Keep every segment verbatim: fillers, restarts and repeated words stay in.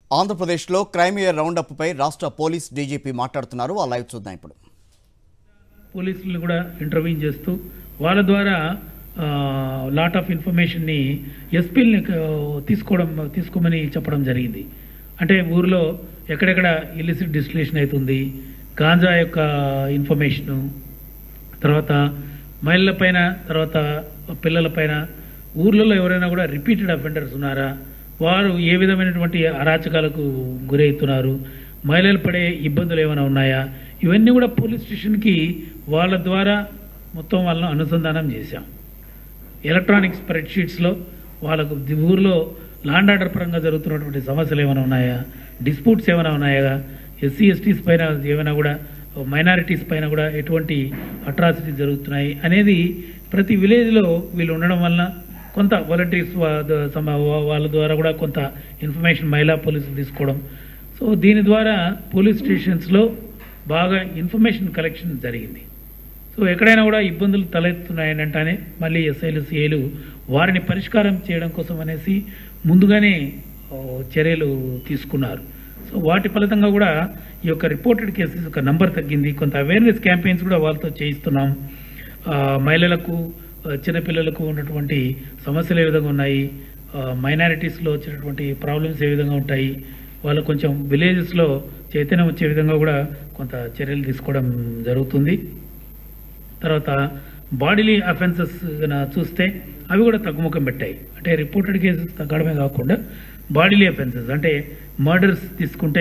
Andhra Pradesh lo crime year roundup పై రాష్ట్ర police DGP మాట్లాడుతున్నారు. ఆ లైవ్ చూద్దాం ఇప్పుడు. పోలీసులు కూడా ఇంటర్వ్యూన్ చేస్తూ వాళ్ళ ద్వారా లాట్ ఆఫ్ ఇన్ఫర్మేషన్ ని ఎస్పీని తీసుకోవడం తీసుకోమని చెప్పడం జరిగింది. అంటే ఊర్లో ఎక్కడెక్కడ ఇల్లిసిట్ డిస్టిలేషన్ అవుతుంది, గాంజా యొక్క ఇన్ఫర్మేషన్, తర్వాత మహిళలపైన, తర్వాత పిల్లలపైన, ఊర్లలో ఎవరైనా కూడా రిపీటెడ్ అఫెండర్స్ ఉన్నారా, వారు ఏ విధమైనటువంటి అరాచకాలకు గురవుతున్నారు, మహిళలు పడే ఇబ్బందులు ఏమైనా ఉన్నాయా, ఇవన్నీ కూడా పోలీస్ స్టేషన్కి వాళ్ళ ద్వారా మొత్తం వాళ్ళను అనుసంధానం చేశాం. ఎలక్ట్రానిక్ స్ప్రెడ్షీట్స్లో వాళ్ళకు ఊర్లో ల్యాండ్ ఆర్డర్ పరంగా జరుగుతున్నటువంటి సమస్యలు ఏమైనా ఉన్నాయా, డిస్ప్యూట్స్ ఏమైనా ఉన్నాయా, ఎస్సీ ఎస్టీస్ పైన ఏమైనా కూడా, మైనారిటీస్ పైన కూడా ఎటువంటి అట్రాసిటీస్ జరుగుతున్నాయి అనేది ప్రతి విలేజ్లో వీళ్ళు ఉండడం వలన కొంత వాలంటీర్స్ వాళ్ళ ద్వారా కూడా కొంత ఇన్ఫర్మేషన్ మహిళా పోలీసులు తీసుకోవడం. సో దీని ద్వారా పోలీస్ స్టేషన్స్లో బాగా ఇన్ఫర్మేషన్ కలెక్షన్ జరిగింది. సో ఎక్కడైనా కూడా ఇబ్బందులు తలెత్తున్నాయనంటానే మళ్ళీ ఎస్ఐలు సిఐలు వారిని పరిష్కారం చేయడం కోసం అనేసి ముందుగానే చర్యలు తీసుకున్నారు. సో వాటి ఫలితంగా కూడా ఈ యొక్క రిపోర్టెడ్ కేసెస్ యొక్క నంబర్ తగ్గింది. కొంత అవేర్నెస్ క్యాంపెయిన్స్ కూడా వాళ్ళతో చేయిస్తున్నాం. మహిళలకు, చిన్నపిల్లలకు ఉన్నటువంటి సమస్యలు ఏ విధంగా ఉన్నాయి, మైనారిటీస్లో వచ్చినటువంటి ప్రాబ్లమ్స్ ఏ విధంగా ఉంటాయి, వాళ్ళు కొంచెం విలేజెస్లో చైతన్యం వచ్చే విధంగా కూడా కొంత చర్యలు తీసుకోవడం జరుగుతుంది. తర్వాత బాడీలీ అఫెన్సెస్ చూస్తే అవి కూడా తగ్గుముఖం పెట్టాయి. అంటే రిపోర్టెడ్ కేసెస్ తగ్గడమే కాకుండా బాడీలీ అఫెన్సెస్ అంటే మర్డర్స్ తీసుకుంటే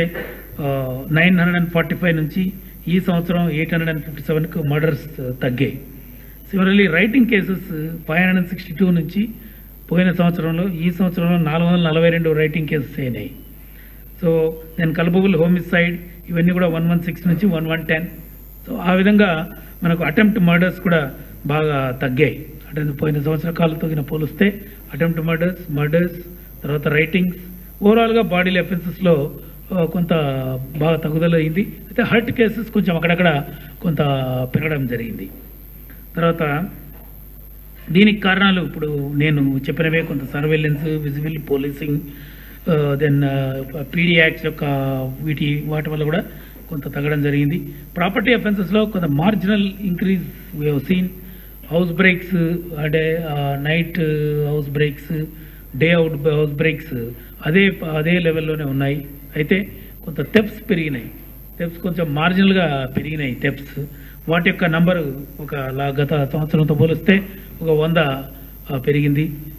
nine hundred and forty five నుంచి ఈ సంవత్సరం ఎయిట్ హండ్రెడ్ అండ్ ఫిఫ్టీ సెవెన్కు మర్డర్స్ తగ్గాయి. Similarly rioting cases five hundred and sixty two నుంచి పోయిన సంవత్సరంలో ఈ సంవత్సరంలో నాలుగు వందల నలభై రెండు రైటింగ్ కేసెస్ అయినాయి. సో దెన్ కల్పబుల్ హోమిసైడ్ ఇవన్నీ కూడా వన్ వన్ సిక్స్ నుంచి వన్ వన్ టెన్. సో ఆ విధంగా మనకు అటెంప్ట్ మర్డర్స్ కూడా బాగా తగ్గాయి. అంటే పోయిన సంవత్సర కాలంతో పోలిస్తే అటెంప్ట్ మర్డర్స్, మర్డర్స్, తర్వాత రైటింగ్స్, ఓవరాల్గా బాడీలీ అఫెన్సెస్లో కొంత బాగా తగ్గుదల అయింది. అయితే హర్ట్ కేసెస్ కొంచెం అక్కడక్కడ కొంత పెరగడం జరిగింది. తర్వాత దీనికి కారణాలు ఇప్పుడు నేను చెప్పినవే, కొంత surveillance, visible policing, then PD acts యొక్క వీటి వాటి వల్ల కూడా కొంత తగ్గడం జరిగింది. ప్రాపర్టీ అఫెన్సెస్లో కొంత marginal increase we have seen. House breaks అంటే night house breaks, day out house breaks అదే అదే లెవెల్లోనే ఉన్నాయి. అయితే కొంత థెఫ్ట్స్ పెరిగినాయి. థెఫ్ట్స్ కొంచెం మార్జినల్గా పెరిగినాయి. థెఫ్ట్స్ వాటి యొక్క నంబరు ఒక గత సంవత్సరంతో పోలిస్తే ఒక వంద పెరిగింది.